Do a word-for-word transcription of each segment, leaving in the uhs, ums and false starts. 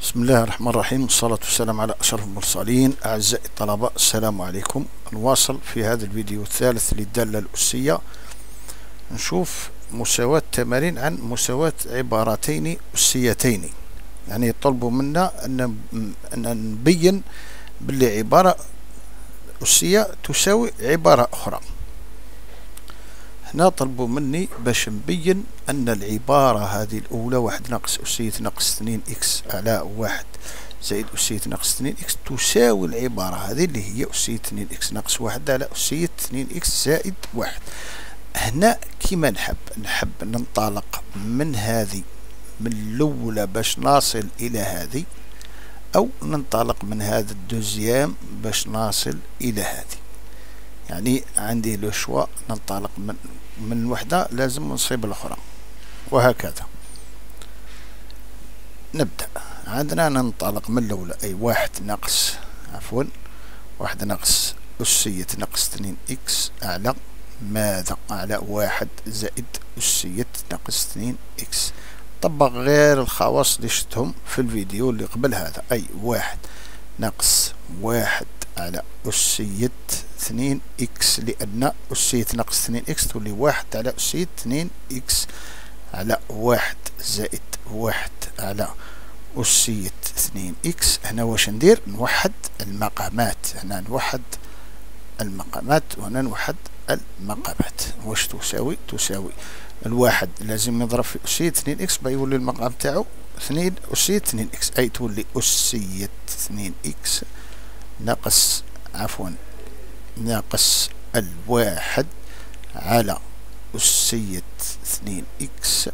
بسم الله الرحمن الرحيم، والصلاة والسلام على أشرف المرسلين. أعزائي الطلبة، السلام عليكم. نواصل في هذا الفيديو الثالث للدالة الأسية. نشوف مساواة تمارين عن مساواة عبارتين أسيتين. يعني يطلبوا منا أن أن نبين باللي عبارة أسية تساوي عبارة أخرى. هنا طلبوا مني باش نبين أن العبارة هذه الأولى واحد ناقص أسية ناقص اثنين إكس على واحد زائد أسية ناقص اثنين إكس تساوي العبارة هذه اللي هي أسية اثنين إكس ناقص واحد على أسية اثنين إكس زائد واحد. هنا كيما نحب نحب ننطلق من هذه من الأولى باش نصل إلى هذه، أو ننطلق من هذا الدوزيام باش نصل إلى هذه. يعني عندي لو شوا ننطلق من من وحدة لازم نصيب الأخرى، وهكذا. نبدأ. عندنا ننطلق من الأولى، أي واحد ناقص عفوا واحد ناقص أسية ناقص اثنين إكس على ماذا؟ على واحد زائد أسية ناقص اثنين إكس. طبق غير الخواص اللي شفتهم في الفيديو اللي قبل هذا، أي واحد ناقص واحد على أسية اثنين إكس، لأن أسية ناقص اثنين إكس تولي واحد على أسية اثنين إكس على واحد زائد واحد على أسية اثنين إكس. هنا واش ندير؟ نوحد المقامات. هنا نوحد المقامات وهنا نوحد المقامات. واش تساوي؟ تساوي الواحد لازم نضرب في أسية اثنين إكس بيولي المقام تاعو اثنين أسية اثنين إكس، أي تولي أسية اثنين إكس ناقص عفوا ناقص الواحد على أسية اثنين إكس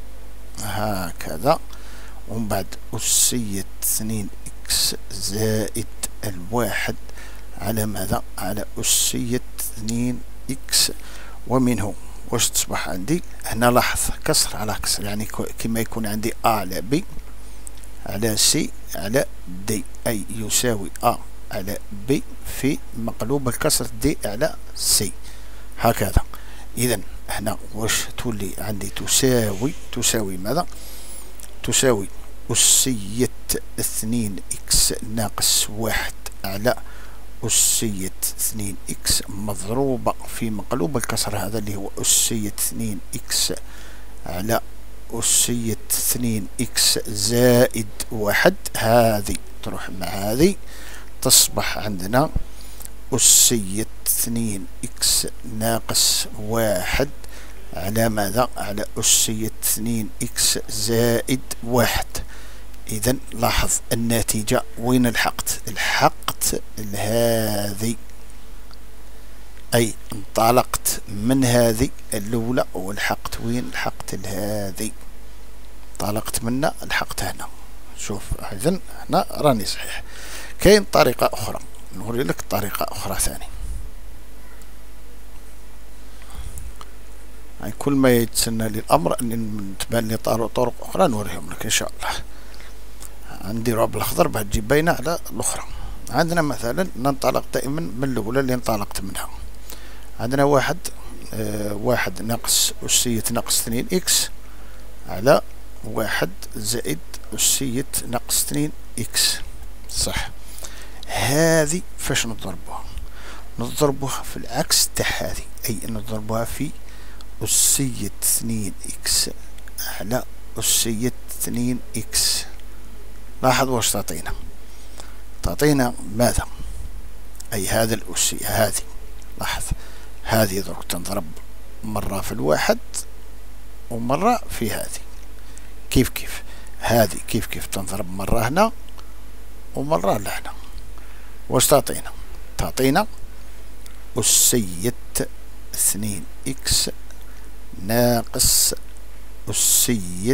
هكذا، ومن بعد أسية اثنين إكس زائد الواحد على ماذا؟ على أسية اثنين إكس. ومنه واش تصبح عندي؟ هنا لاحظ كسر على كسر، يعني كما يكون عندي أ على بي على سي على دي، أي يساوي أ على بي في مقلوب الكسر دي على سي، هكذا. إذا هنا واش تولي عندي؟ تساوي تساوي ماذا؟ تساوي أسية اثنين إكس ناقص واحد على أسية اثنين إكس مضروبة في مقلوب الكسر هذا اللي هو أسية اثنين إكس على أسية اثنين إكس زائد واحد. هذه تروح مع هذه، تصبح عندنا أسية اثنين إكس ناقص واحد على ماذا؟ على أسية اثنين إكس زائد واحد. إذا لاحظ النتيجة وين الحقت؟ الحقت لهذه، أي انطلقت من هذه الأولى والحقت وين؟ الحقت لهذه، انطلقت منا الحقت هنا. شوف إذن هنا راني صحيح. كاين طريقة أخرى، نوري لك طريقة أخرى ثانية. يعني كل ما يتسنى لي الأمر أن تبان لي طرق أخرى نوريهم لك إن شاء الله. عندي راب الأخضر بعد تجيب باينة على الأخرى. عندنا مثلا ننطلق دائما من الأولى اللي انطلقت منها. عندنا واحد آه واحد ناقص أسية ناقص اثنين إكس على واحد زائد أسية ناقص اثنين إكس، صح. هذه فاش نضربوها؟ نضربوها في العكس تاع هذه، أي نضربوها في أسية اثنين إكس على أسية اثنين إكس. لاحظ واش تعطينا؟ تعطينا ماذا؟ أي هذا الأسية هذه. لاحظ هذه درك تنضرب مرة في الواحد ومرة في هذه، كيف كيف هذه كيف كيف تنضرب مرة هنا ومرة لهنا. واش تعطينا؟ تعطينا أسية اثنين إكس ناقص أسية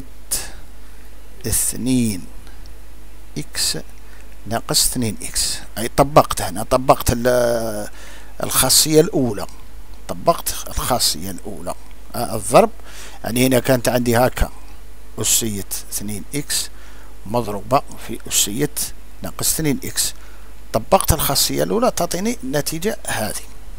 اثنين إكس ناقص اثنين إكس. أي طبقت هنا، طبقت الخاصية الأولى، طبقت الخاصية الأولى آه الضرب. يعني هنا كانت عندي هكا أسية اثنين إكس مضروبة في أسية ناقص اثنين إكس، طبقت الخاصية الأولى تعطيني النتيجة هذه.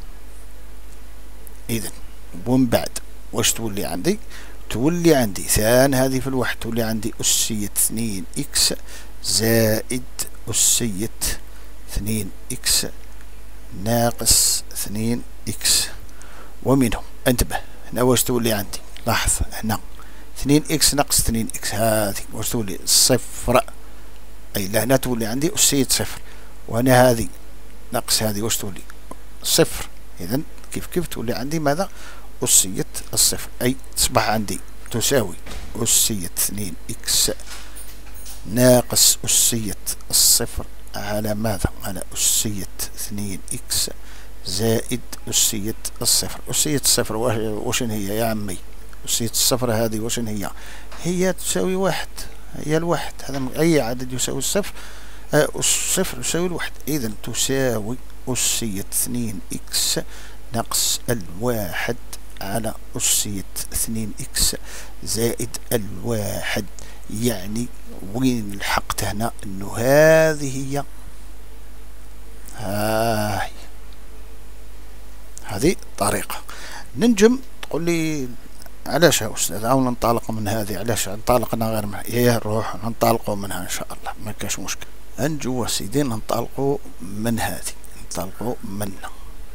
إذن ومن بعد واش تولي عندي؟ تولي عندي ثان هذه في الواحد تولي عندي أسية اثنين إكس زائد أسية اثنين إكس ناقص اثنين إكس. ومنه انتبه هنا واش تولي عندي، لاحظ هنا اثنين إكس ناقص اثنين إكس هذه واش تولي صفر، أي لهنا تولي عندي أسية صفر، وهنا هذه ناقص هذه واش تولي صفر. إذن كيف كيف تولي عندي ماذا؟ أسية الصفر، أي تصبح عندي تساوي أسية اثنين إكس ناقص أسية الصفر على ماذا؟ على أسية اثنين إكس زائد أسية الصفر. أسية الصفر وشن هي يا عمي؟ أسية الصفر هذه وشن هي؟ هي تساوي واحد، هي الواحد، هذا أي عدد يساوي الصفر، آه الصفر يساوي الواحد. إذا تساوي أسية اثنين إكس ناقص الواحد على أسية اثنين إكس زائد الواحد. يعني وين لحقت هنا؟ انه هذه هي هاي هذه طريقة. ننجم تقول لي علاش يا أستاذ أو ننطلق من هذه؟ علاش انطلقنا غير منها؟ إيه نروح ننطلقوا منها إن شاء الله، ما كاش مشكل. نجوا سيدي ننطلقوا من هذه، ننطلقوا منها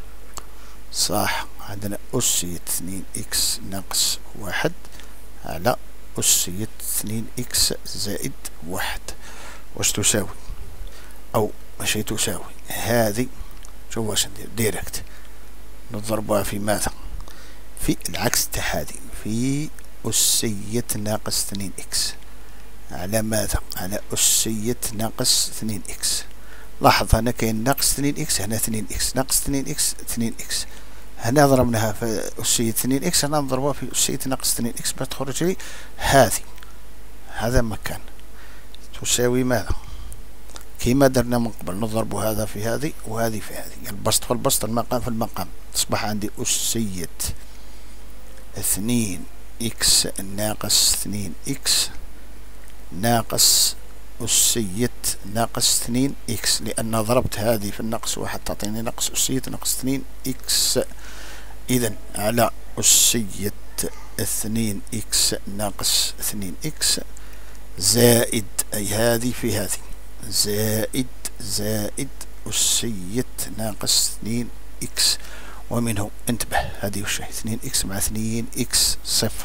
صح. عندنا أسية اثنين إكس ناقص واحد على أسية اثنين إكس زائد واحد واش تساوي؟ أو ماشي تساوي هذه، شو واش ندير ديريكت نضربها في ماذا؟ في العكس تاع هذه، في أسية ناقص اثنين إكس على ماذا؟ على أسية ناقص اثنين إكس. لاحظ هنا كاين ناقص اثنين إكس، هنا اثنين إكس ناقص اثنين إكس اثنين إكس. هنا ضربناها في أسية اثنين إكس، هنا نضربها في أسية ناقص اثنين إكس باش تخرج لي هذه. هذا مكان تساوي ماذا؟ كيما درنا من قبل، نضرب هذا في هذه وهذه في هذه، البسط في البسط المقام في المقام. تصبح عندي أسية اثنين إكس ناقص اثنين إكس ناقص أسية ناقص اثنين إكس، لأن ضربت هذه في الناقص واحد تعطيني ناقص أسية ناقص اثنين إكس. إذن على أسية اثنين إكس ناقص اثنين إكس زائد، أي هذه في هذه، زائد زائد أسية ناقص اثنين إكس. ومنه انتبه هذه وش اثنين إكس مع اثنين إكس صفر،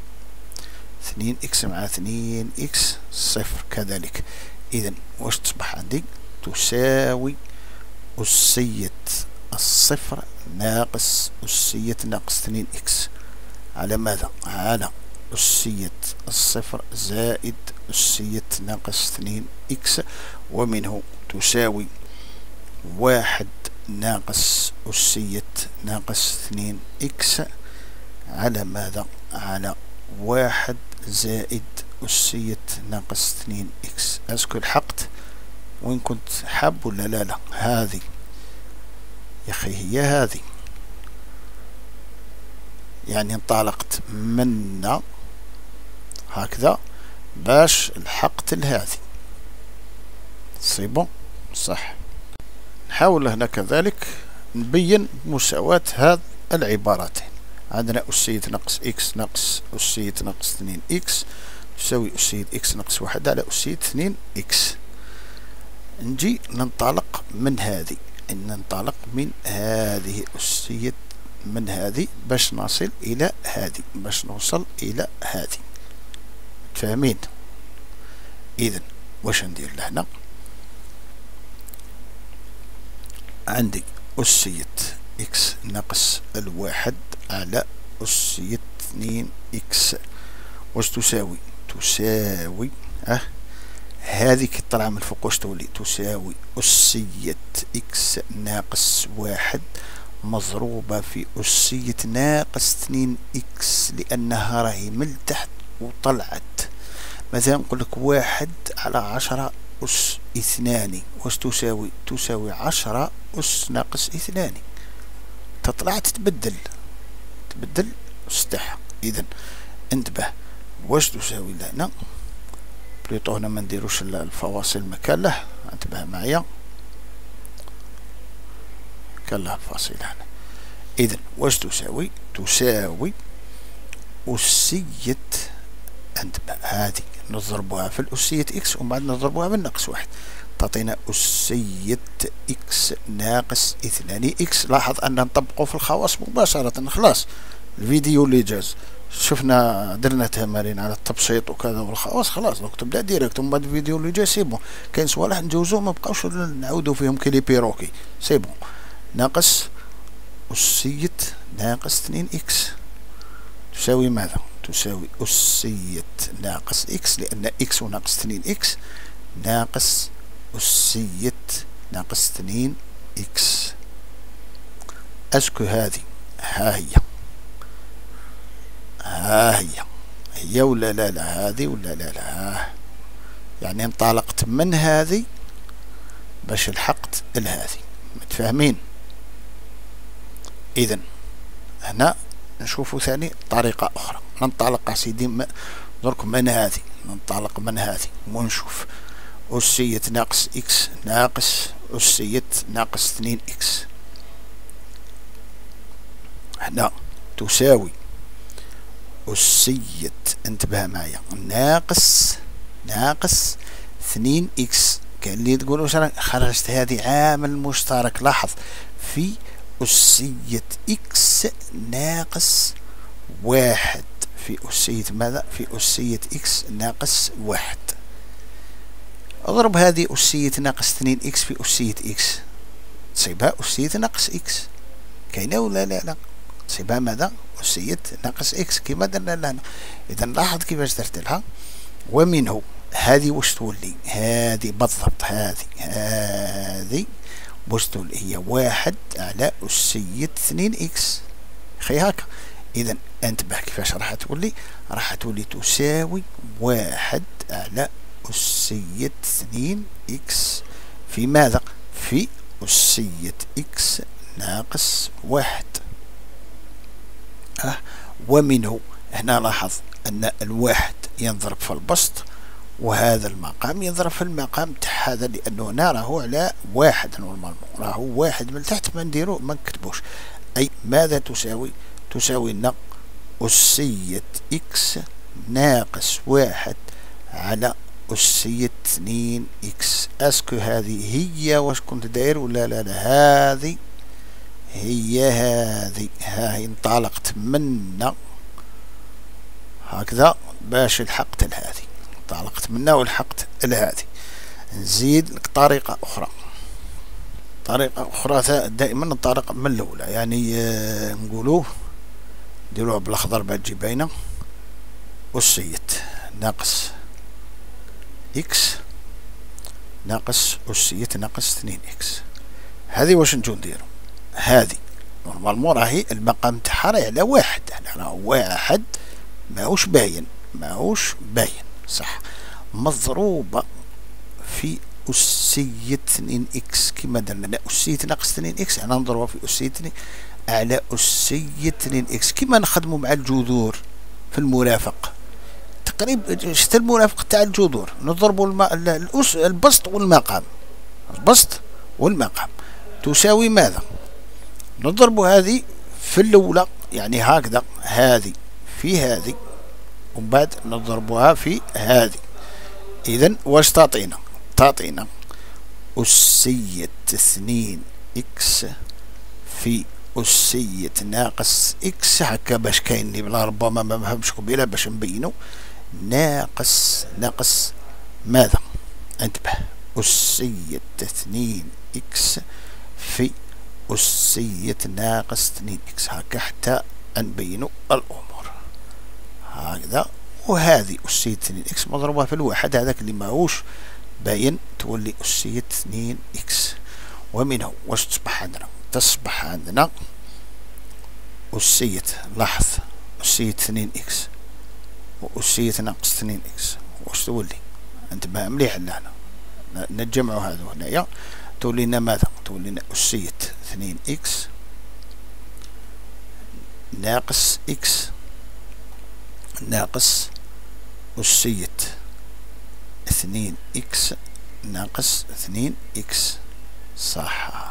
اثنين إكس مع اثنين إكس صفر كذلك. إذن واش تصبح عندي؟ تساوي أسية الصفر ناقص أسية ناقص اثنين إكس على ماذا؟ على أسية الصفر زائد أسية ناقص اثنين إكس. ومنه تساوي واحد ناقص أسية ناقص اثنين إكس على ماذا؟ على واحد زائد أسية ناقص اثنين إكس. أسكو لحقت وين كنت حاب ولا لا؟ لا هذه يا أخي هي هذه، يعني انطلقت منا هكذا باش لحقت لهذه. سي بون صح. نحاول هنا كذلك نبين مساواة هذه العبارتين. عندنا أسية ناقص إكس ناقص أسية ناقص اثنين إكس تساوي أسية إكس ناقص واحد على أسية اثنين إكس. نجي ننطلق من هذه، إن ننطلق من هذه أسية من هذه باش نصل إلى هذه، باش نوصل إلى هذه. فاهمين؟ إذن واش ندير لهنا؟ عندي أسية إكس ناقص الواحد على أسية اثنين إكس واش تساوي؟ تساوي أه هذه كي طلع من فوق واش تولي؟ تساوي أسية إكس ناقص واحد مضروبة في أسية ناقص اثنين إكس، لأنها راهي من تحت وطلعت. مثلا نقول لك واحد على عشرة أس اثنان واش تساوي؟ تساوي عشرة أس ناقص اثنان، تطلع تتبدل تبدل أس تاعها. إذن انتبه واش تساوي لهنا، بليطو هنا ما نديروش الفواصل مكان له، انتبه معايا كان له الفاصل هنا. إذن واش تساوي؟ تساوي أسية انتبه هذه نضربوها في الأسية إكس ومن بعد نضربوها بالناقص واحد تعطينا أسية إكس ناقص اثنان إكس. لاحظ أن نطبقه في الخواص مباشرة. خلاص الفيديو اللي جاز شفنا درنا تمارين على التبسيط وكذا والخواص، خلاص دوك تبدا ديريكت ومن بعد الفيديو اللي جاي سي بون. كاين صوالح نجوزو ما بقاوش نعاودو فيهم كي لي بيروكي سي بون. ناقص أسية ناقص اثنين إكس تساوي ماذا؟ تساوي أسية ناقص إكس لأن إكس وناقص اثنين إكس ناقص أسية ناقص اثنين إكس. أسكو هذه ها هي ها هي هي ولا لا لا هذه ولا لا لا ها. يعني انطلقت من هذه باش لحقت لهذه. متفاهمين؟ إذن هنا نشوفوا ثاني طريقة أخرى. ننطلق سيدي درك من هذه ننطلق من هذه ونشوف أسية ناقص إكس ناقص أسية ناقص اثنين إكس هنا تساوي أسية انتبه معايا ناقص ناقص اثنين إكس. كاين اللي تقولوا واش خرجت هذه عامل مشترك. لاحظ في أسية إكس ناقص واحد في أسية ماذا؟ في أسية إكس ناقص واحد. اضرب هذه أسية ناقص اثنين إكس في أسية إكس تصيبها أسية ناقص إكس. كاينة ولا لا لا؟ تصيبها ماذا؟ أسية ناقص إكس كيما درنا لهنا. إذا لاحظ كيفاش درت لها. ومنه هذه واش تولي؟ هذه بالضبط هذه هذه واش تولي؟ هي واحد على أسية اثنين إكس خي هكا. إذا انتبه كيفاش راح تولي. راح تولي تساوي واحد على أسية اثنين إكس في ماذا؟ في أسية إكس ناقص واحد. أه ومنه هنا لاحظ أن الواحد ينضرب في البسط وهذا المقام يضرب في المقام تاع هذا لأنه هنا راهو على واحد نورمالمون راهو واحد من تحت ما نديرو ما نكتبوش. أي ماذا تساوي؟ تساوي لنا أسية إكس ناقص واحد على أسية اثنين إكس. أسكو هذه هي واش كنت داير ولا لا لا؟ هذه هي هذه ها هي انطلقت منا هكذا باش لحقت لهذه. انطلقت منا ولحقت لهذه. نزيد لك طريقة أخرى. طريقة أخرى دائما ننطلق من الأولى يعني آه نقولوه نديروها بالأخضر بعد تجي باينة. أسية ناقص إكس ناقص أسية ناقص اثنين إكس. هذه واش نجو نديرو؟ هذه نورمالمون راهي المقام تاعها راهي على واحد. يعني راهو واحد ماهوش باين ماهوش باين صح. مضروبة في أسية اثنين إكس كيما درنا أسية ناقص اثنين إكس. أنا نضربها في أسية اثنين على أسية اثنين إكس كيما نخدمو مع الجذور في المرافق تقريبا. شتا المرافق تاع الجذور نضربو الم... الأس... البسط والمقام. البسط والمقام تساوي ماذا؟ نضربو هذه في الأولى يعني هكذا هذه في هذه ومن بعد نضربوها في هذه. إذن واش تعطينا؟ تعطينا أسية اثنين إكس في أسية ناقص إكس هكا باش كاين بلا ربما ما فهمش قبيله باش نبينو. ناقص ناقص ماذا؟ انتبه أسية اثنين إكس في أسية ناقص اثنين إكس هكا حتى نبينو الأمور هكذا. وهذه أسية اثنين إكس مضروبة في الواحد هذاك اللي ماهوش باين تولي أسية اثنين إكس. ومنه واش تصبح عندنا؟ تصبح عندنا أسية لاحظ أسية اثنين إكس وأسية ناقص اثنين إكس واش تولي؟ انتبه مليح لهنا نتجمعوا هذو هنايا تولي لنا ماذا؟ تولي لنا أسية اثنين إكس ناقص إكس ناقص أسية اثنين إكس ناقص اثنين إكس صح.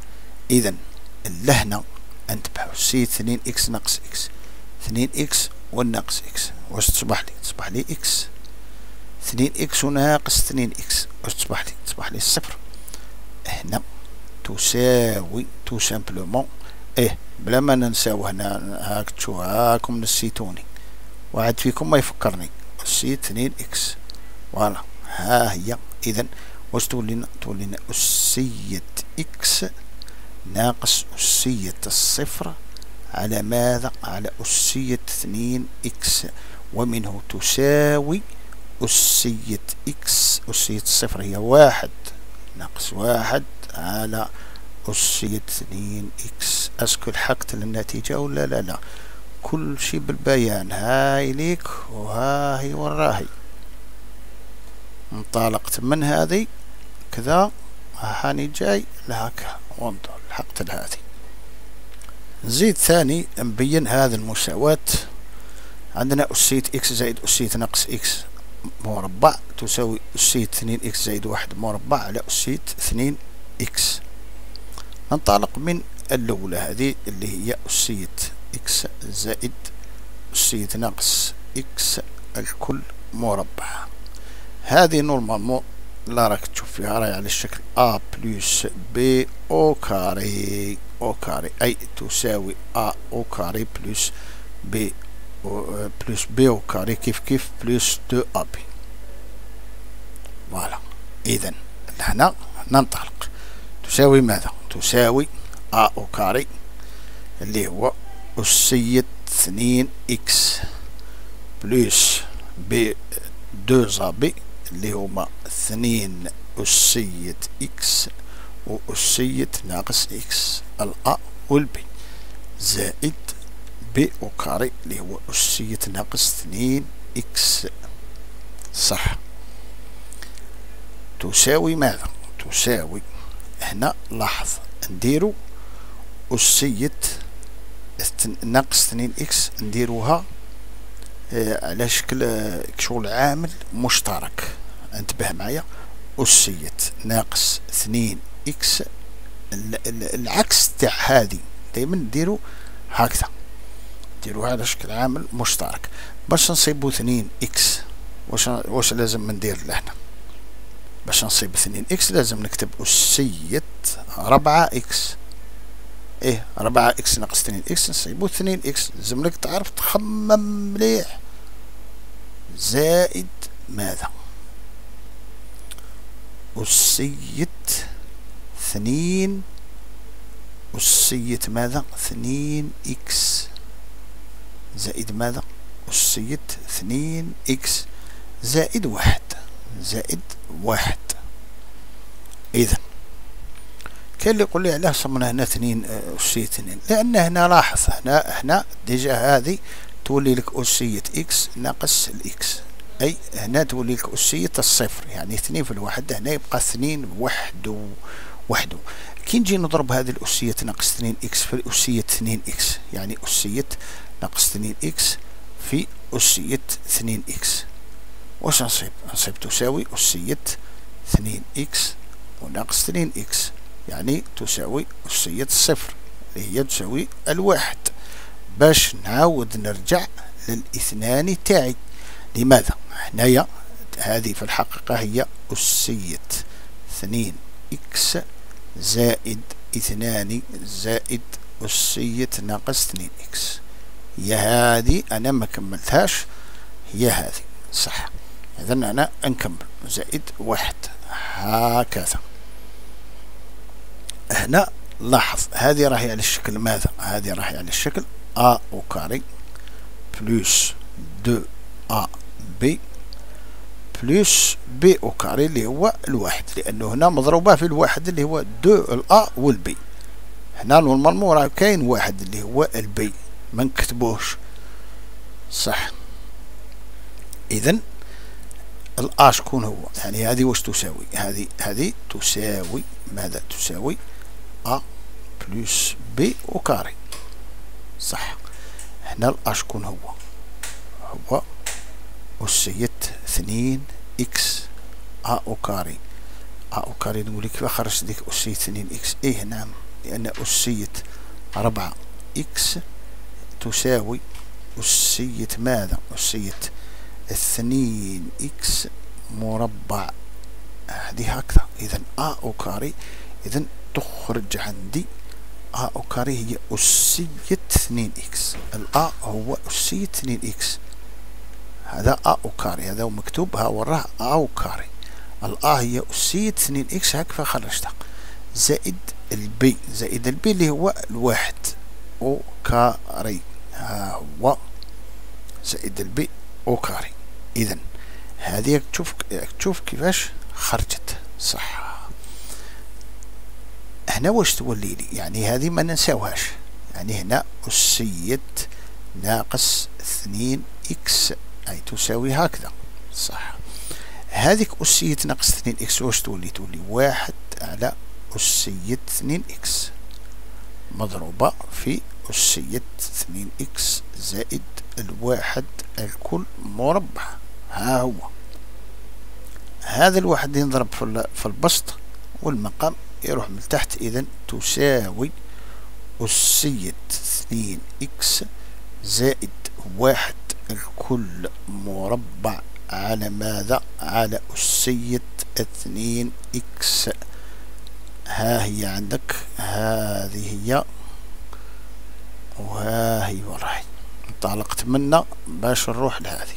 إذن اللهنا انتبهوا أسية اثنين إكس ناقص إكس اثنين إكس والناقص إكس. واش تصبح لي؟ تصبح لي إكس اثنين إكس وناقص اثنين إكس. واش تصبح لي؟ تصبح لي الصفر. هنا تساوي تو سامبلومون إيه بلا ما ننساو هنا هاك تشوف هاكم نسيتوني واحد فيكم ما يفكرني أسية اثنين إكس. فوالا ها هي. إذا واش تولينا؟ تولينا أسية إكس ناقص أسية الصفر على ماذا؟ على أسية اثنين إكس، ومنه تساوي أسية إكس. أسية الصفر هي واحد ناقص واحد على أسية اثنين إكس. أسكو لحقت للنتيجة ولا لا؟ لا، كل شي بالبيان. هاي ليك وهاي وراهي. انطلقت من هذه كذا هاني جاي لهكا وانظر لحقت لهذه. نزيد ثاني نبين هذا المساواة. عندنا أسية إكس زائد أسية ناقص إكس مربع تساوي أسية اثنين إكس زائد واحد مربع على أسية اثنين إكس. ننطلق من الأولى هذه اللي هي أسية إكس زائد أسية ناقص إكس الكل مربع. هذه نورمالمون لا راك تشوف فيها راهي على الشكل أ بلس بي أو كاري أو كاري، أي تساوي أ أو كاري بلس بي بلس بي أو كاري كيف كيف بلس دو أ بي. فوالا. إذا هنا ننطلق تساوي ماذا؟ تساوي أ أو كاري اللي هو أسية اثنين إكس بلس بي دو أ بي اللي هما اثنين أسية إكس وأسية ناقص إكس الأ والبي زائد بي أو كاري اللي هو أسية ناقص اثنين إكس. صح. تساوي ماذا؟ تساوي هنا لاحظ نديرو أسية ناقص اثنين إكس نديروها آه على شكل آه شغل عامل مشترك. انتبه معايا. أسية ناقص اثنين إكس العكس تاع هذه دايما نديرو هكذا، نديروها على شكل عامل مشترك. باش نصيبو اثنين إكس واش واش لازم ندير لهنا؟ باش نصيب اثنين إكس لازم نكتب أسية ربعة إكس. إيه ربعة إكس ناقص اثنين إكس نصيبو اثنين إكس. لازم لك تعرف تخمم مليح. زائد ماذا؟ أسية اثنين أسية ماذا؟ اثنين إكس زائد ماذا؟ أسية اثنين إكس زائد واحد زائد واحد. إذا كاين اللي يقول لي علاه صمنا هنا اثنين أسية اثنين، لأن هنا لاحظ هنا هنا ديجا هذه تولي لك أسية إكس ناقص الإكس، أي هنا تولي لك أسية الصفر، يعني اثنين في الواحد هنا يبقى اثنين وحده وحده. كي نجي نضرب هذه الأسية ناقص اثنين إكس في الأسية اثنين إكس، يعني أسية ناقص اثنين إكس في أسية اثنين إكس، واش نصيب؟ نصيب تساوي أسية اثنين إكس وناقص اثنين إكس، يعني تساوي أسية الصفر اللي هي تساوي الواحد. باش نعاود نرجع للاثنان تاعي. لماذا؟ هنايا هذه في الحقيقة هي أسية اثنين إكس زائد اثنان زائد أسية ناقص اثنين إكس. هي هذه أنا ما كملتهاش، هي هذه صح. إذا أنا نكمل زائد واحد هكذا. هنا لاحظ هذه راهي على الشكل ماذا؟ هذه راهي على الشكل أ أو كاري بلس دو أ بي بلس بي أو كاري اللي هو الواحد، لأنه هنا مضروبة في الواحد اللي هو دو الأ والبي. هنا نورمالمون راه كاين واحد اللي هو البي ما نكتبوش صح. إذن الأ شكون هو؟ يعني هذه واش تساوي؟ هذه هذه تساوي ماذا؟ تساوي أ بلس بي أو كاري صح. هنا الأ شكون هو؟ هو أسية اثنين إكس أ أو كاري. أ أو كاري نقول لك كيف خرجت ديك أسية اثنين إكس؟ إيه نعم، لأن أسية ربعة إكس تساوي أسية ماذا؟ أسية اثنين إكس مربع. هذه هكذا. إذا أ أو كاري، إذا تخرج عندي أ أو كاري هي أسية اثنين إكس. الأ هو أسية اثنين إكس، هذا أ أو كاري، هذا مكتوب ها وراه أ أو كاري. الأ هي أسية اثنين إكس هكذا خرجتها، زائد البي، زائد البي اللي هو الواحد أو كاري، ها هو زائد البي أو كاري. إذا هذه تشوف تشوف كيفاش خرجت صح. هنا واش تولي لي؟ يعني هذه ما ننساوهاش، يعني هنا أسية ناقص اثنين إكس أي تساوي هكذا صح. هذيك أسية ناقص اثنين إكس واش تولي؟ تولي واحد على أسية اثنين إكس مضروبة في أسية اثنين إكس زائد الواحد الكل مربع. ها هو هذا الواحد ينضرب في البسط والمقام يروح من تحت. إذا تساوي أسية اثنين إكس زائد واحد الكل مربع على ماذا؟ على أسية اثنين إكس. ها هي عندك، هذه هي وها هي وراهي. انطلقت منا باش نروح لهذه.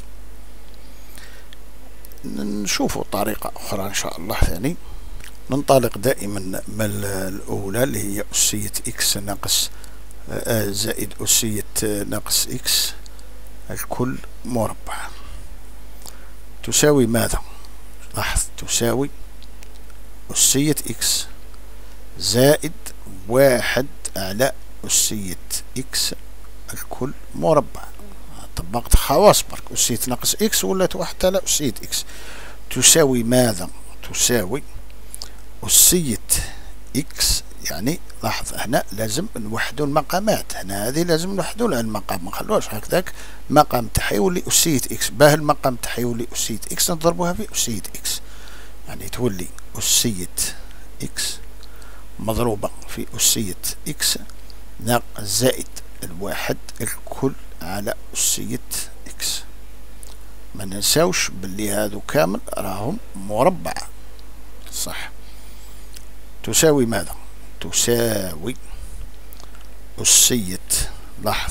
نشوفوا طريقة أخرى إن شاء الله ثاني. ننطلق دائما من الأولى اللي هي أسية إكس ناقص زائد أسية ناقص إكس الكل مربع تساوي ماذا؟ لاحظ تساوي أسية إكس زائد واحد على أسية إكس الكل مربع. طبقت خواص برك، أسية ناقص إكس ولات واحد على أسية إكس تساوي ماذا؟ تساوي أسية إكس. يعني لاحظ هنا لازم نوحدوا المقامات، هنا هذه لازم نوحدوا لها المقام، ما نخلوهاش هكذاك مقام تاعها يولي أسية إكس. باه المقام تاعها يولي أسية إكس نضربوها في أسية إكس، يعني تولي أسية إكس مضروبة في أسية إكس ناقص زائد الواحد الكل على أسية إكس. ما ننساوش باللي هادو كامل راهم مربع صح. تساوي ماذا؟ تساوي أسية، لاحظ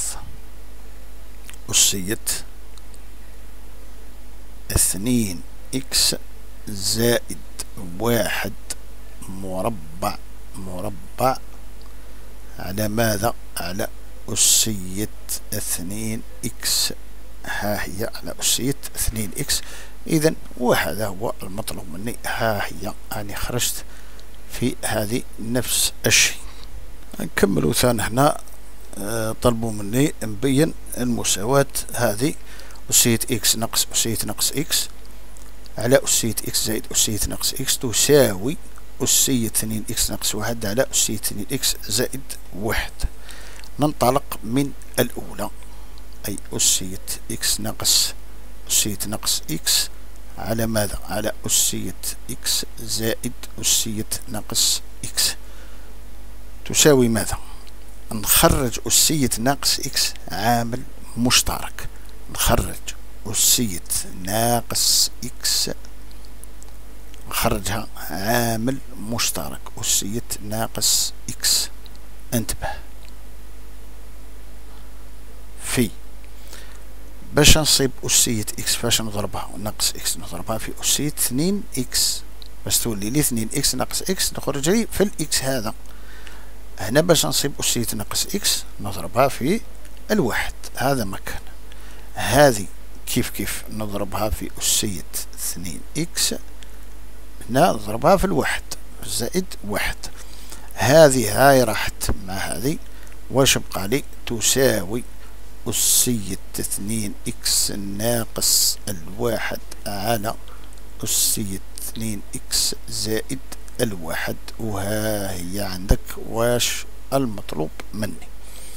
أسية اثنين إكس زائد واحد مربع مربع على ماذا؟ على أسية اثنين إكس. ها هي على أسية اثنين إكس. إذا وهذا هو المطلوب مني. ها هي أنا خرجت في هذه نفس الشيء. نكملوا ثاني هنا. أه طلبوا مني نبين المساواة. هذه أسية إكس ناقص أسية ناقص إكس على أسية إكس زائد أسية ناقص إكس تساوي أسية اثنين إكس ناقص واحد على أسية اثنين إكس زائد واحد. ننطلق من الأولى أي أسية إكس ناقص أسية ناقص إكس على ماذا؟ على أسية إكس زائد أسية ناقص إكس تساوي ماذا؟ نخرج أسية ناقص إكس عامل مشترك. نخرج أسية ناقص إكس نخرجها عامل مشترك أسية ناقص إكس. انتبه في باش نصيب أسية إكس فاش نضربها ناقص إكس نضربها في أسية اثنين إكس باش تولي لي اثنين إكس ناقص إكس نخرج لي في الإكس هذا. هنا باش نصيب أسية ناقص إكس نضربها في الواحد، هذا مكان. هذه كيف كيف نضربها في أسية اثنين إكس، هنا نضربها في الواحد زائد واحد. هذه هاي راحت مع هذه، واش بقى لي؟ تساوي أسية اثنين إكس ناقص الواحد على أسية اثنين إكس زائد الواحد. وها هي عندك واش المطلوب مني.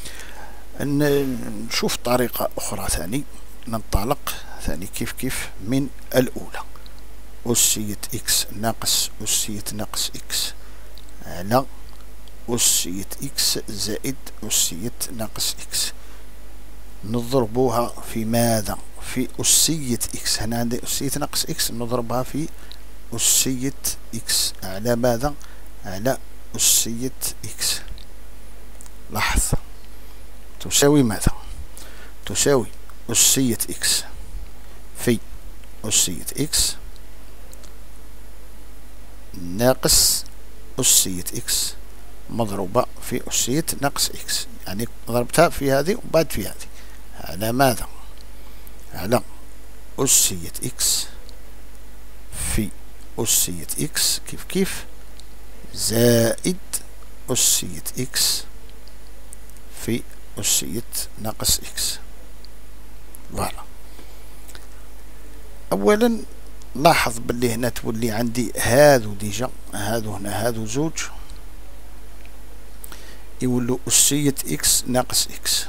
نشوف طريقة أخرى ثاني. ننطلق ثاني كيف كيف من الأولى. أسية إكس ناقص أسية ناقص إكس على أسية إكس زائد أسية ناقص إكس نضربوها في ماذا؟ في أسية إكس. هنا عندي أسية ناقص إكس، نضربها في أسية إكس على ماذا؟ على أسية إكس. لاحظ تساوي ماذا؟ تساوي أسية إكس في أسية إكس ناقص أسية إكس مضروبة في أسية ناقص إكس. يعني ضربتها في هذه وبعد في هذه على ماذا؟ على أسية إكس في أسية إكس كيف كيف زائد أسية إكس في أسية ناقص إكس. فوالا. أولا لاحظ باللي هنا تولي عندي هادو ديجا، هادو هنا هادو زوج يولو أسية إكس ناقص إكس،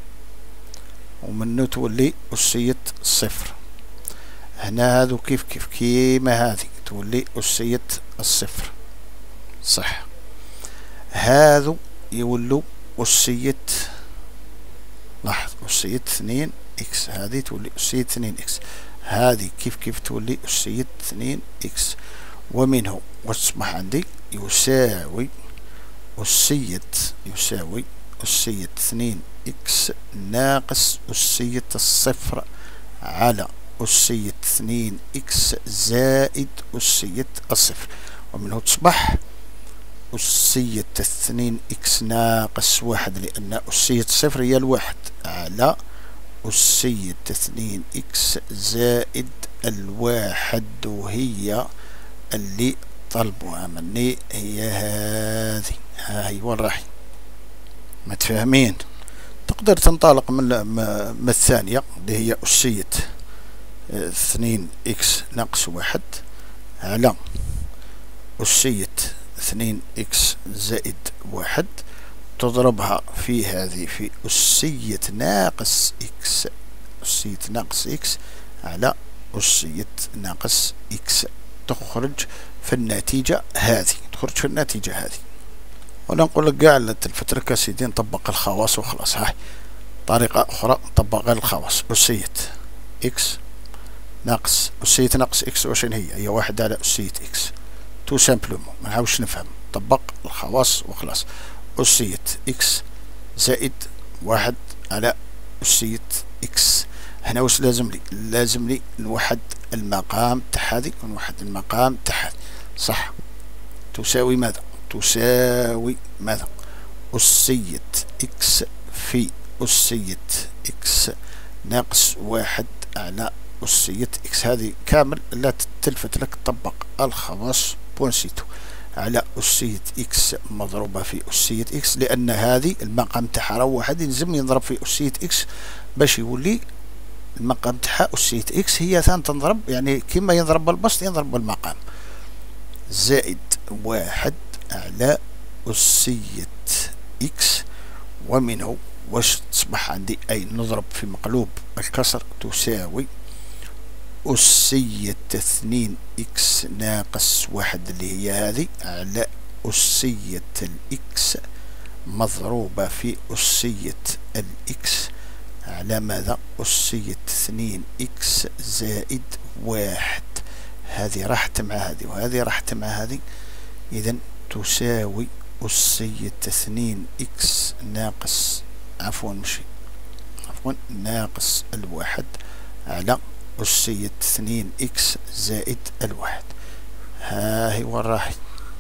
ومنو تولي أسية صفر. هنا هادو كيف كيف كيما هذه تولي أسية الصفر صح. هادو يولو أسية، لاحظ أسية اثنين إكس، هذه تولي أسية اثنين إكس، هذه كيف كيف تولي أسية اثنين إكس. ومنه وتصبح عندي يساوي أسية يساوي أسية اثنين إكس ناقص أسية الصفر على أسية اثنين إكس زائد أسية الصفر. ومنه تصبح أسية اثنين إكس ناقص واحد، لأن أسية صفر هي الواحد، على أسية اثنين إكس زائد الواحد، وهي اللي طلبوها مني هي هذه. ها هي وين راحي؟ متفاهمين؟ تقدر تنطلق من من الثانية اللي هي أسية اثنين إكس ناقص واحد على أسية اثنين إكس زائد واحد، تضربها في هذه في أسية ناقص إكس، أسية ناقص إكس على أسية ناقص إكس، تخرج في النتيجة هذه، تخرج في النتيجة هذه. ولا نقول لك كاع الفترة سيدي نطبق الخواص وخلاص. هاي طريقة أخرى نطبق غير الخواص. أسية إكس ناقص أسية ناقص إكس وشين هي؟ هي واحد على أسية إكس، تو سامبلومون، ما نعاودش نفهم، طبق الخواص وخلاص. أسية إكس زائد واحد على أسية إكس. هنا واش لازم لي؟ لازم لي نوحد المقام تاع هذه ونوحد المقام تاع هذه صح. تساوي ماذا؟ تساوي ماذا؟ أسية إكس في أسية إكس ناقص واحد على أسية إكس. هذه كامل لا تلفت لك، طبق الخواص بونسيتو على أسية إكس مضروبة في أسية إكس، لأن هذه المقام تاعها راه واحد، يلزم ينضرب في أسية إكس باش يولي المقام تاعها أسية إكس هي ثان تنضرب، يعني كما ينضرب بالبسط ينضرب بالمقام، زائد واحد على أسية إكس. ومنه واش تصبح عندي؟ أي نضرب في مقلوب الكسر، تساوي أسية اثنين إكس ناقص واحد اللي هي هذه على أسية الإكس مضروبة في أسية الإكس على ماذا؟ أسية اثنين إكس زائد واحد. هذه راحت مع هذه وهذه راحت مع هذه، إذن تساوي أسية اثنين إكس ناقص عفوا مشي عفوا ناقص الواحد على أسية اثنين إكس زائد الواحد. ها هي وين راحت؟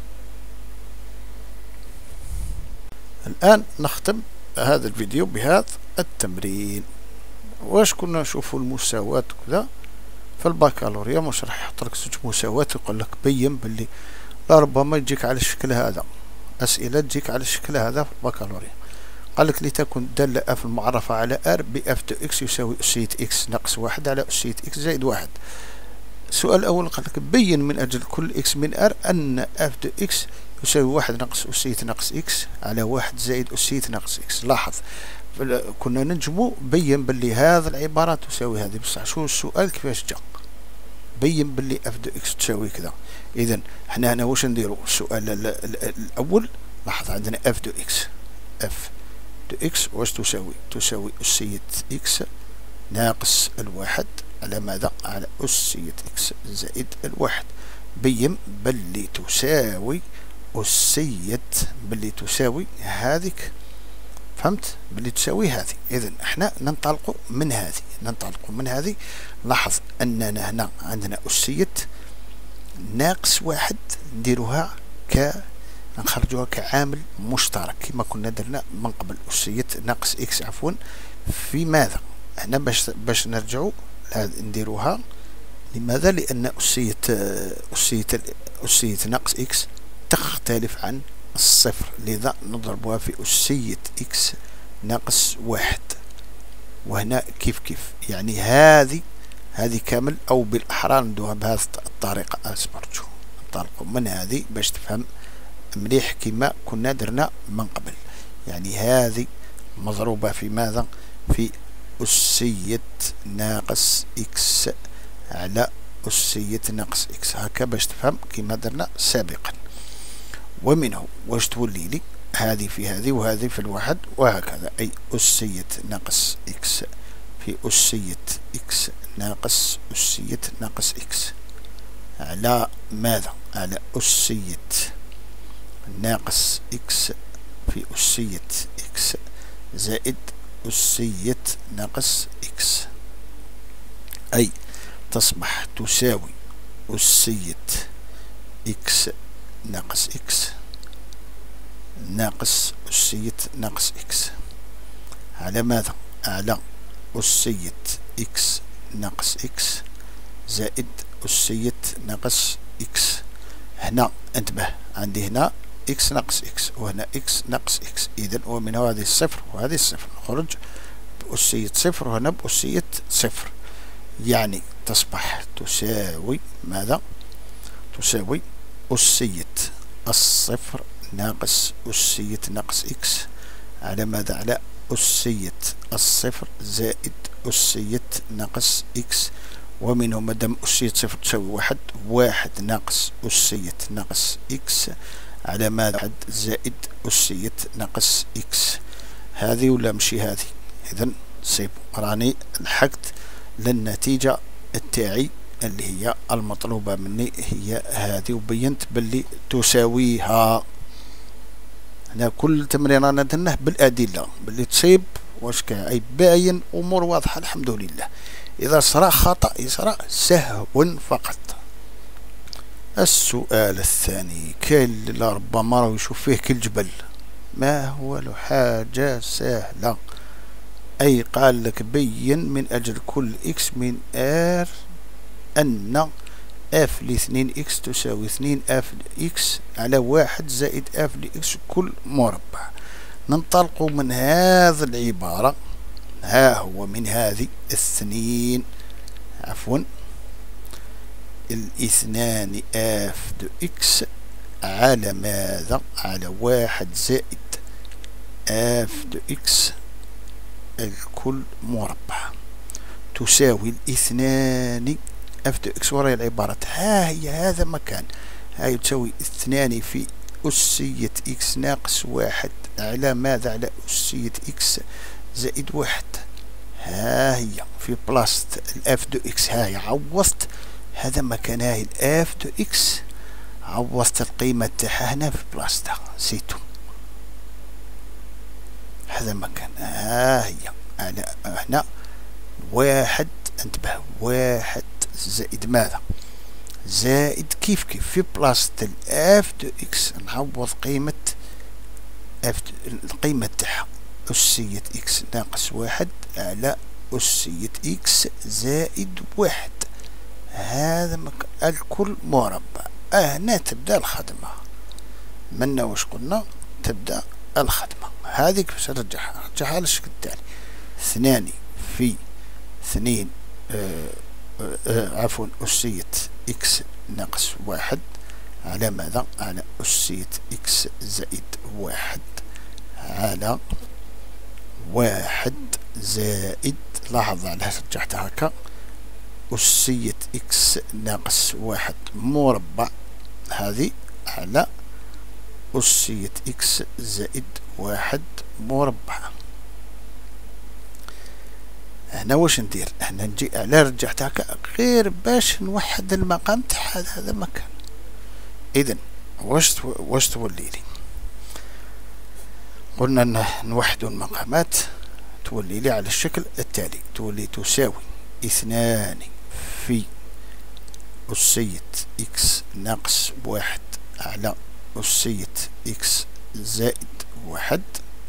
الآن نختم هذا الفيديو بهذا التمرين. واش كنا نشوفوا المساواة كذا في البكالوريا، مش راح يحط لك زوج مساواة ويقول لك بين باللي لربما يجيك على الشكل هذا، أسئلة تجيك على الشكل هذا في البكالوريا. قال لك لتكن دالة اف المعرفة على ار باف دو اكس يساوي أسية اكس ناقص واحد على أسية اكس زائد واحد. السؤال الأول قال لك بين من أجل كل اكس من ار أن اف دو اكس يساوي واحد ناقص أسية ناقص اكس على واحد زائد أسية ناقص اكس. لاحظ كنا ننجمو بين باللي هذا العبارة تساوي هذه، بصح شو السؤال كيفاش جا؟ بين باللي اف دو اكس تساوي كذا. إذا حنا هنا واش نديرو؟ السؤال الأول لاحظ عندنا اف دو اكس، اف دو إكس واش تساوي؟ تساوي أسية إكس ناقص الواحد على ماذا؟ على أسية إكس زائد الواحد. بين بلي تساوي أسية بلي تساوي هذيك، فهمت؟ بلي تساوي هذه. إذن احنا ننطلق من هذه ننطلق من هذه لاحظ أننا هنا عندنا أسية ناقص واحد نديروها ك نخرجوها كعامل مشترك كما كنا درنا من قبل. أسية ناقص إكس عفوا في ماذا؟ هنا باش باش نرجعوا نديروها. لماذا؟ لأن أسية أسية أسية ناقص إكس تختلف عن الصفر، لذا نضربها في أسية إكس ناقص واحد. وهنا كيف كيف يعني هذه هذه كامل، أو بالأحرى ندوها بهذه الطريقة. أصبرتوا ننطلقوا من هذه باش تفهم مليح كما كنا درنا من قبل. يعني هذه مضروبة في ماذا؟ في أسية ناقص إكس على أسية ناقص إكس، هكا باش تفهم كما درنا سابقا. ومنه واش تولي لي هذه في هذه وهذه في الواحد وهكذا، أي أسية ناقص إكس في أسية إكس ناقص أسية ناقص إكس على ماذا؟ على أسية ناقص إكس في أسية إكس زائد أسية ناقص إكس، أي تصبح تساوي أسية إكس ناقص إكس ناقص أسية ناقص إكس على ماذا؟ على أسية إكس ناقص إكس زائد أسية ناقص إكس. هنا انتبه، عندي هنا إكس ناقص إكس وهنا إكس ناقص إكس، إذن ومن هذه الصفر وهذه الصفر نخرج بأسية صفر وهنا بأسية صفر، يعني تصبح تساوي ماذا؟ تساوي أسية الصفر ناقص أسية ناقص إكس على ماذا؟ على أسية الصفر زائد أسية ناقص إكس. ومنه مادام أسية صفر تساوي واحد، واحد ناقص أسية ناقص إكس على ماذا؟ واحد زائد أسية ناقص إكس. هذه ولا مشي هذه؟ إذن سيبو راني لحقت للنتيجة التاعي اللي هي المطلوبة مني هي هذه، وبينت باللي تساويها. هنا كل تمرين رانا درناه بالأدلة باللي تصيب واش كاين، أي باين أمور واضحة الحمد لله. إذا صرا خطأ يصرا سهو فقط. السؤال الثاني كاين اللي ربما راه يشوف فيه كالجبل، ما هو له حاجة سهلة، أي قال لك بين من أجل كل إكس من آر أن اف لاثنين إكس تساوي اثنين اف لإكس على واحد زائد اف لإكس كل مربع. ننطلق من هذه العبارة، ها هو من هذه اثنين عفوا الاثنان اف دو إكس على ماذا؟ على واحد زائد اف دو إكس الكل مربع تساوي الاثنان اف دو إكس. وراي العبارة ها هي هذا مكان، هاي تساوي اثنان في أسية إكس ناقص واحد على ماذا؟ على أسية إكس زائد واحد. ها هي في بلاصة الاف دو إكس، ها هي عوضت هذا مكان، هاي الاف دو إكس عوضت القيمة تاعها هنا في بلاصتها سيتو، هذا مكان. ها هي على هنا واحد، انتبه واحد زائد ماذا؟ زائد كيف كيف في بلاصة الاف دو إكس نعوض قيمة اف القيمة تاعها أسية إكس ناقص واحد على أسية إكس زائد واحد، هذا مكان الكل مربع. هنا تبدأ الخدمة، منا واش قلنا؟ تبدأ الخدمة. هذه كيفاش نرجعها؟ نرجعها للشكل التالي، اثنان في اثنين آه آه عفوا أسية إكس ناقص واحد على ماذا؟ على أسية إكس زائد واحد على واحد زائد، لاحظ على رجعتها هكا، أسية إكس ناقص واحد مربع هذه على أسية إكس زائد واحد مربع. هنا واش ندير؟ هنا نجي على رجعت هكا غير باش نوحد المقام تاع هذا المكان. اذا واش واش تولي لي؟ قلنا نوحدوا المقامات، تولي لي على الشكل التالي، تولي تساوي اثنان في أسية إكس ناقص واحد على أسية إكس زائد واحد.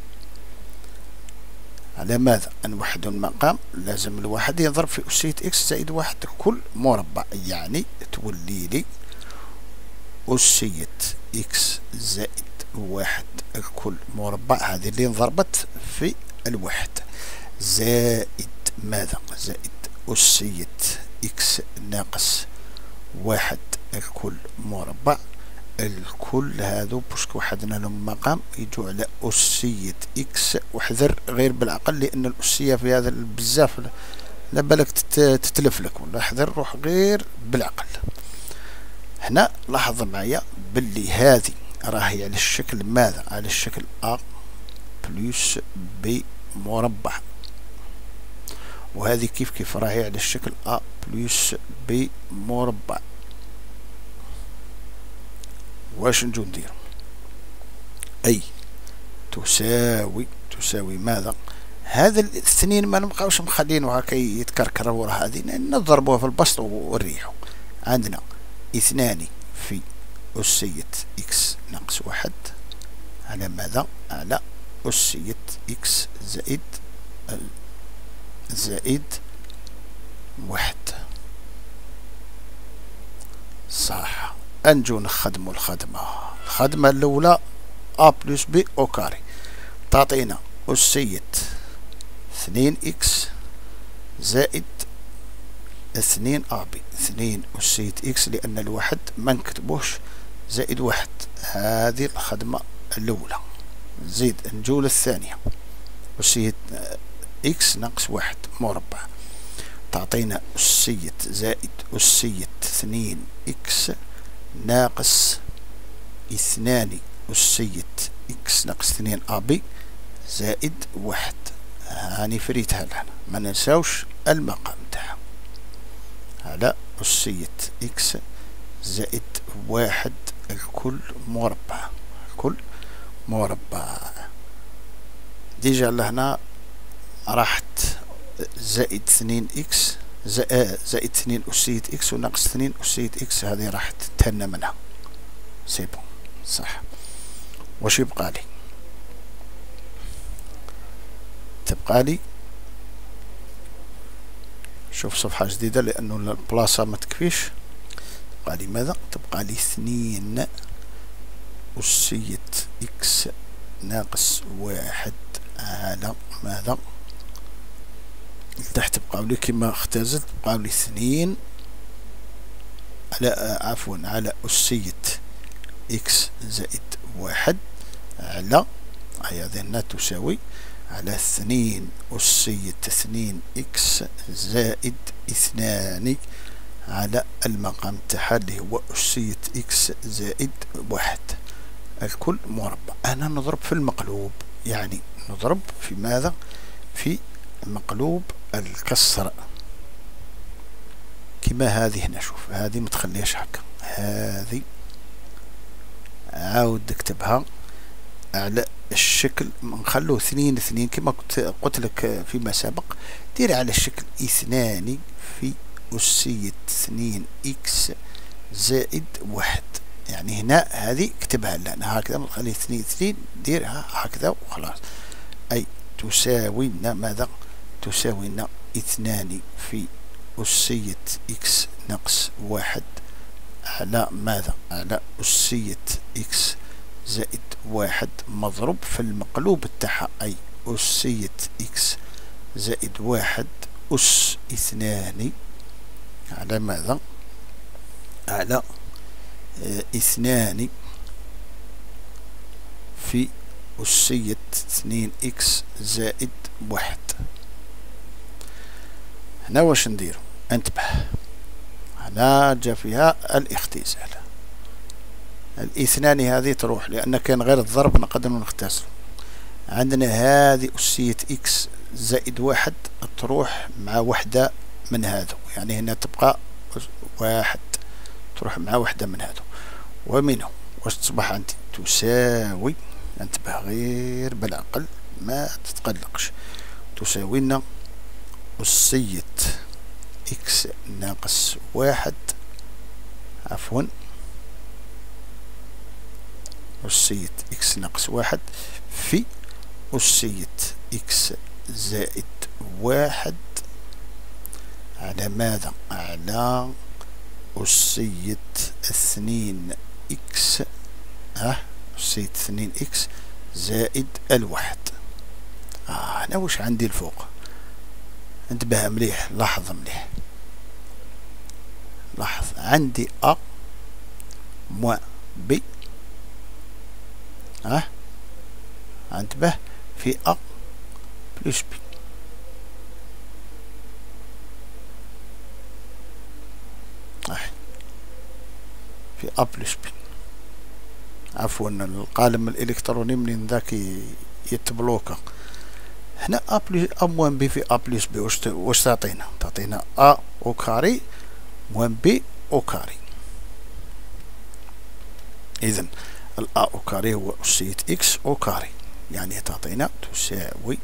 على ماذا؟ نوحد المقام، لازم الواحد يضرب في أسية إكس زائد واحد كل مربع، يعني تولي لي أسية إكس زائد واحد الكل مربع، هذه اللي انضربت في الواحد، زائد ماذا؟ زائد أسية إكس ناقص واحد الكل مربع. الكل هذو بوشك وحدنا لهم مقام يجوا على أسية إكس، واحذر غير بالعقل لأن الأسية في هذا بزاف لا بالك تتلف لك، ولا احذر روح غير بالعقل. هنا لاحظ معايا باللي هذه راهي على الشكل ماذا؟ على الشكل أ بلس بي مربع، وهذه كيف كيف راهي على الشكل أ بلس بي مربع. واش نجو ندير؟ أي تساوي تساوي ماذا؟ هذا الاثنين ما نبقاوش مخلينه هكا يتكركر ورا هذه، نضربوها في البسط ونريحو. عندنا اثنان في أسية إكس ناقص واحد على ماذا؟ على أسية إكس زائد زائد واحد. صح. انجو نخدمو الخدمة الخدمة الأولى أ بلس بي أو كاري تعطينا أسية اثنين إكس زائد اثنين أ بي، اثنين أسية إكس لأن الواحد ما نكتبوش زائد واحد، هذه الخدمة الأولى. زيد نجو للثانية أسية إكس ناقص واحد مربع تعطينا أسية زائد أسية اثنين إكس ناقص اثنان أسية إكس ناقص اثنين أ بي زائد واحد. هاني فريتها لهنا، ما ننساوش المقام تاعها على أسية إكس زائد واحد الكل مربع، الكل مربع. ديجا لهنا راحت زائد اثنين إكس زائد اثنين أسية إكس وناقص اثنين أسية إكس، هذه راح تتهنى منها. سي بون صح. واش يبقى لي؟ تبقى لي شوف صفحة جديدة لأنه البلاصة ما تكفيش. تبقى لي ماذا؟ تبقى لي اثنين أسية إكس ناقص واحد على ماذا؟ لتحت بقاو لي كيما اختزلت، بقاو لي اثنين على عفوا على أسية إكس زائد واحد على هي ذنها تساوي على اثنين أسية اثنين إكس زائد اثنان على المقام تاعها اللي هو أسية إكس زائد واحد الكل مربع. أنا نضرب في المقلوب، يعني نضرب في ماذا؟ في مقلوب الكسر كما هذه هنا. شوف هذه ما تخليهاش هكا، هذه عاود اكتبها على الشكل نخلوه اثنين اثنين كما قلت لك فيما سبق. دير على الشكل اثنان في أسية اثنين إكس زائد واحد، يعني هنا هذه اكتبها لنا هكذا، ما تخليه اثنين اثنين، ديرها هكذا وخلاص. أي تساوي لنا ماذا؟ تساوي لنا اثنان في أسية إكس ناقص واحد على ماذا؟ على أسية إكس زائد واحد مضروب في المقلوب تاعها، أي أسية إكس زائد واحد أس اثنان على ماذا؟ على اه اثنان في أسية اثنين إكس زائد واحد. هنا واش نديرو؟ انتبه، هنا جا فيها الاختزال، الاثنان هذه تروح لأن كان غير الضرب نقدر نختزل. عندنا هذه أسية إكس زائد واحد تروح مع وحدة من هذا، يعني هنا تبقى واحد تروح مع وحدة من هذا، ومنه واش تصبح عندي تساوي، انتبه غير بالعقل ما تتقلقش، تساوي لنا أسية إكس ناقص واحد، عفوا أسية إكس ناقص واحد في أسية إكس زائد واحد على ماذا؟ على أسية اثنين إكس، اه أسية اثنين إكس زائد الواحد. اه هنا واش عندي الفوق؟ انتبه مليح، لاحظ مليح، لاحظ عندي أ موان بي، اه انتبه في أ بلس بي، اه في أ بلس بي، عفوا القالم الإلكتروني منين ذاك يتبلوكا. هنا أ بلس أ موان بي في أ بلس بي واش واش تعطينا؟ تعطينا أ أو كاري موان بي أو كاري. إذن الأ أو كاري هو أسية إكس أو كاري، يعني تعطينا تساوي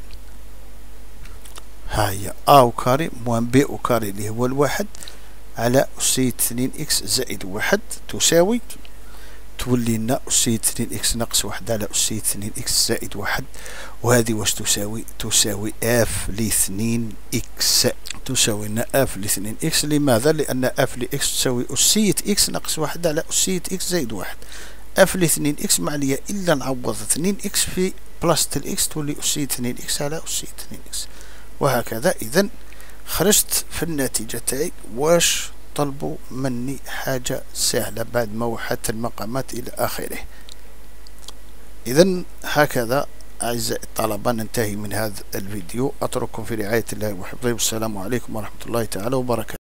ها هي أ أو كاري موان بي أو كاري اللي هو الواحد على أسية اثنين إكس زائد واحد تساوي، تولي لنا أسية اثنين إكس ناقص واحد على أسية اثنين إكس زائد واحد، وهذه واش تساوي؟ تساوي اف لاثنين إكس، تساوي لنا اف لاثنين إكس. لماذا؟ لأن اف لإكس تساوي أسية إكس ناقص واحد على أسية إكس زائد واحد، اف لاثنين إكس ما عليا إلا نعوض اثنين إكس في بلاصة الإكس تولي أسية اثنين إكس على أسية اثنين إكس، وهكذا. إذن خرجت في النتيجة تاعي واش طلبوا مني حاجة سهلة بعد ما وحدت المقامات إلى آخره. إذن هكذا أعزائي الطلبة ننتهي من هذا الفيديو، أترككم في رعاية الله وحفظه، والسلام عليكم ورحمة الله تعالى وبركاته.